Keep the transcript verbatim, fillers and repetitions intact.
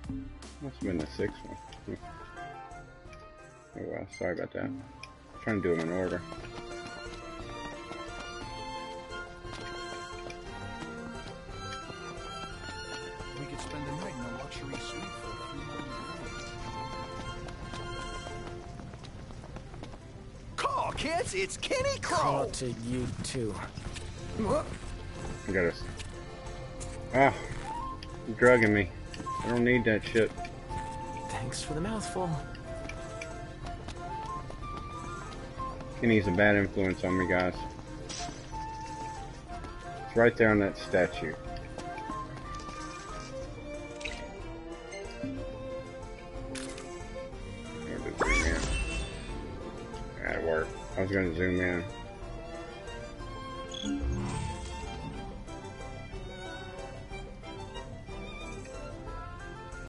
Must have been the sixth one. Oh well, sorry about that. I'm trying to do them in order. We could spend the night in a luxury suite for a few hundred. Call, kids! It's Kenny Crow! Call to you too. I gotta. Ah, you're drugging me. I don't need that shit. Thanks for the mouthful. Kenny's a bad influence on me, guys. It's right there on that statue. Zoom in. That'll work. I was gonna zoom in.